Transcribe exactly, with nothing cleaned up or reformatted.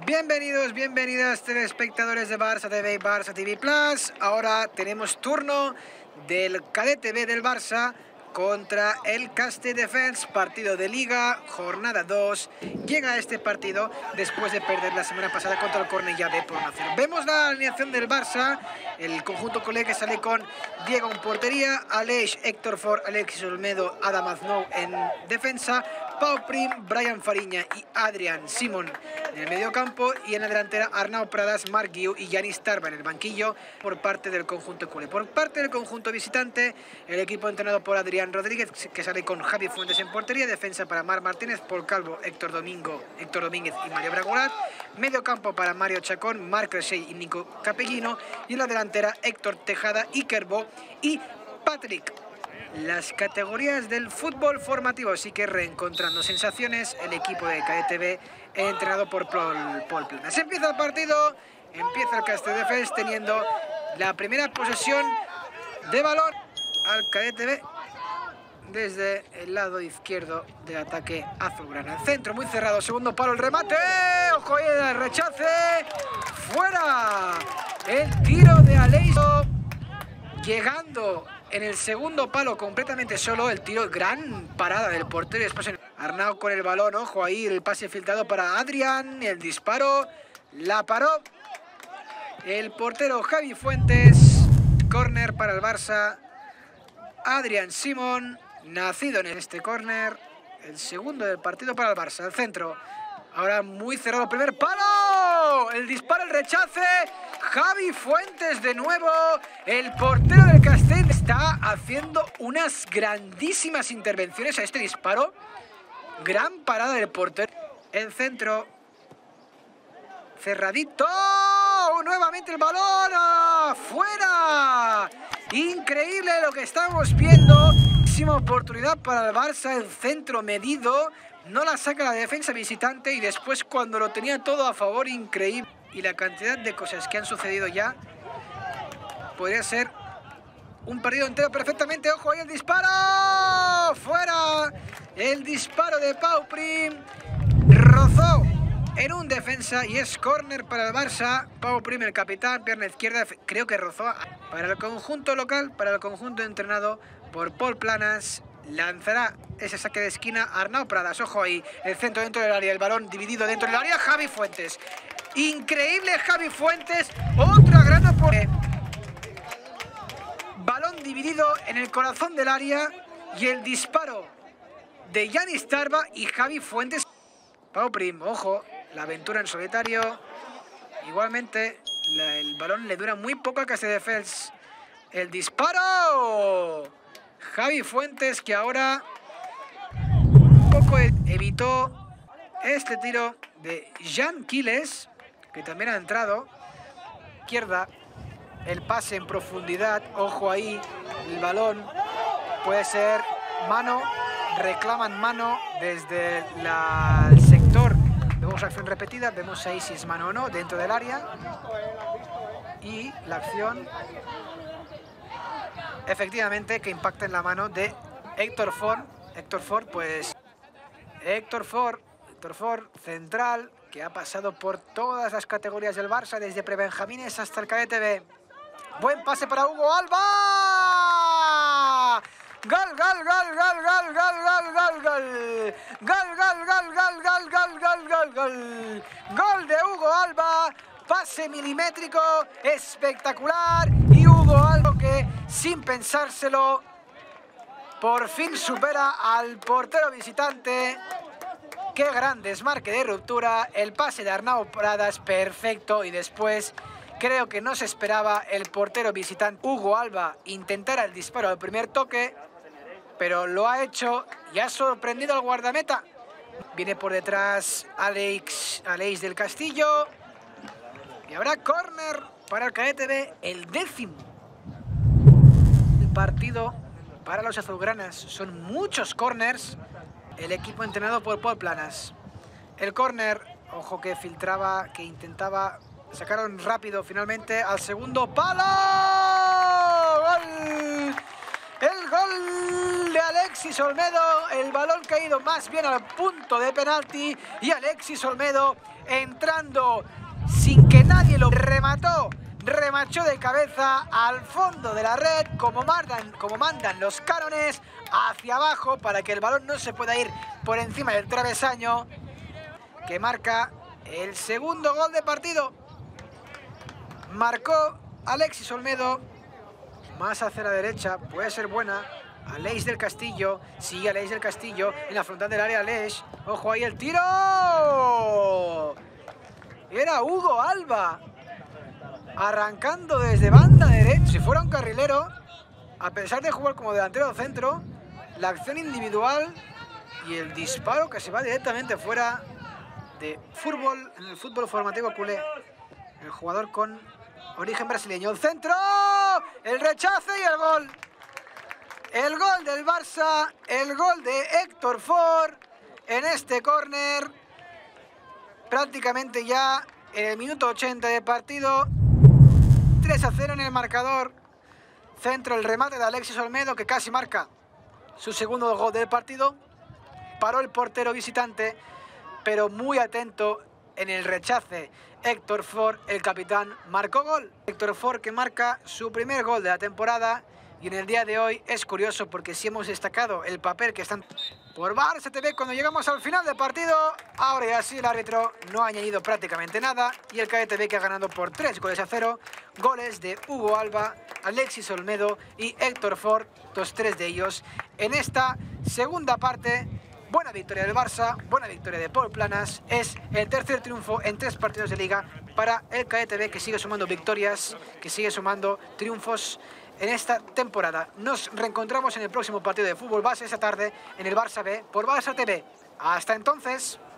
Bienvenidos, bienvenidas telespectadores de Barça T V y Barça T V Plus. Ahora tenemos turno del cadete B del Barça contra el Castelldefels, partido de Liga, jornada dos. Llega a este partido después de perder la semana pasada contra el Cornellà B por uno cero. Vemos la alineación del Barça, el conjunto culé que sale con Diego en portería, Aleix, Héctor Fort, Alexis Olmedo, Adam Aznou en defensa, Pau Prim, Brian Fariña y Adrián Simón en el medio campo, y en la delantera Arnau Pradas, Marc Guiu y Yanis Tarba en el banquillo por parte del conjunto culé. Por parte del conjunto visitante, el equipo entrenado por Adrián Rodríguez, que sale con Javi Fuentes en portería, defensa para Marc Martínez, Paul Calvo, Héctor Domingo, Héctor Domínguez y Mario Bragulat, medio campo para Mario Chacón, Marc Rexey y Nico Capellino, y en la delantera Héctor Tejada, Iker Bo y Patrick. Las categorías del fútbol formativo sí que reencontrando sensaciones, el equipo de cadete B entrenado por Paul, Paul Planas. Empieza el partido, empieza el Castelldefels teniendo la primera posesión de balón al cadete B desde el lado izquierdo del ataque azulgrana. El centro muy cerrado, segundo palo, el remate, ojo ahí el rechace, fuera, el tiro de Aleix llegando en el segundo palo completamente solo, el tiro, gran parada del portero. Después Arnau con el balón, ojo ahí el pase filtrado para Adrián, el disparo, la paró el portero Javi Fuentes. Córner para el Barça, Adrián Simón, nacido en este córner, el segundo del partido para el Barça. El centro, ahora muy cerrado, primer palo, el disparo, el rechace, Javi Fuentes de nuevo, el portero del Castell está haciendo unas grandísimas intervenciones a este disparo, gran parada del portero. El centro, cerradito, nuevamente el balón, afuera, increíble lo que estamos viendo, muchísima oportunidad para el Barça, el centro medido, no la saca la defensa visitante y después cuando lo tenía todo a favor, increíble. Y la cantidad de cosas que han sucedido ya, podría ser un partido entero perfectamente. Ojo ahí el disparo, fuera, el disparo de Pau Prim, rozó en un defensa y es córner para el Barça. Pau Prim, el capitán, pierna izquierda, creo que rozó para el conjunto local, para el conjunto entrenado por Paul Planas. Lanzará ese saque de esquina Arnau Pradas, ojo ahí, el centro dentro del área, el balón dividido dentro del área, Javi Fuentes. Increíble Javi Fuentes, otra gran oportunidad. Balón dividido en el corazón del área y el disparo de Yanis Tarba y Javi Fuentes. Pau Prim, ojo, la aventura en solitario. Igualmente, la, el balón le dura muy poco a Castelldefels. El disparo. Javi Fuentes, que ahora un poco evitó este tiro de Jan Quiles, que también ha entrado. Izquierda, el pase en profundidad, ojo ahí, el balón, puede ser mano, reclaman mano desde la, el sector. Vemos acción repetida, vemos ahí si es mano o no, dentro del área. Y la acción, efectivamente, que impacta en la mano de Héctor Fort. Héctor Fort, pues, Héctor Fort, Héctor Fort, central, que ha pasado por todas las categorías del Barça, desde prebenjamines hasta el cadete B. Buen pase para Hugo Alba. Gol, gol, gol, gol, gol, gol, gol, gol, gol. Gol, gol, gol, gol, gol, gol, gol, gol, gol. Gol de Hugo Alba. Pase milimétrico, espectacular. Y Hugo Alba que, sin pensárselo, por fin supera al portero visitante. Qué gran desmarque de ruptura. El pase de Arnau Pradas, perfecto. Y después, creo que no se esperaba el portero visitante Hugo Alba intentar el disparo al primer toque, pero lo ha hecho y ha sorprendido al guardameta. Viene por detrás Aleix, Aleix del Castillo. Y habrá córner para el cadete B, el décimo. El partido para los azulgranas. Son muchos córners. El equipo entrenado por Paul Planas. El córner, ojo que filtraba, que intentaba, sacaron rápido finalmente al segundo palo. ¡Gol! El gol de Aleix Alexis Olmedo, el balón caído más bien al punto de penalti y Alexis Olmedo entrando sin que nadie lo remató, remachó de cabeza al fondo de la red como mandan, como mandan los cánones, hacia abajo para que el balón no se pueda ir por encima del travesaño, que marca el segundo gol de partido. Marcó Alexis Olmedo, más hacia la derecha, puede ser buena. Aleix del Castillo, sigue Aleix del Castillo en la frontal del área. Aleix, ojo ahí el tiro. Era Hugo Alba arrancando desde banda derecha. Si fuera un carrilero, a pesar de jugar como delantero centro, la acción individual y el disparo que se va directamente fuera de fútbol, en el fútbol formativo culé. El jugador con origen brasileño. El centro, el rechace y el gol. El gol del Barça, el gol de Héctor Ford en este córner. Prácticamente ya en el minuto ochenta de partido. tres a cero en el marcador. Centro, el remate de Alexis Olmedo, que casi marca su segundo gol del partido. Paró el portero visitante, pero muy atento en el rechace. Héctor Ford, el capitán, marcó gol. Héctor Ford, que marca su primer gol de la temporada. Y en el día de hoy es curioso porque si hemos destacado el papel que están por Barça T V cuando llegamos al final del partido, ahora ya sí el árbitro no ha añadido prácticamente nada y el Cadete B que ha ganado por tres goles a cero, goles de Hugo Alba, Alexis Olmedo y Héctor Ford, los tres de ellos en esta segunda parte. Buena victoria del Barça, buena victoria de Paul Planas, es el tercer triunfo en tres partidos de liga para el Cadete B, que sigue sumando victorias, que sigue sumando triunfos en esta temporada. Nos reencontramos en el próximo partido de fútbol base esta tarde en el Barça B por Barça T V. Hasta entonces.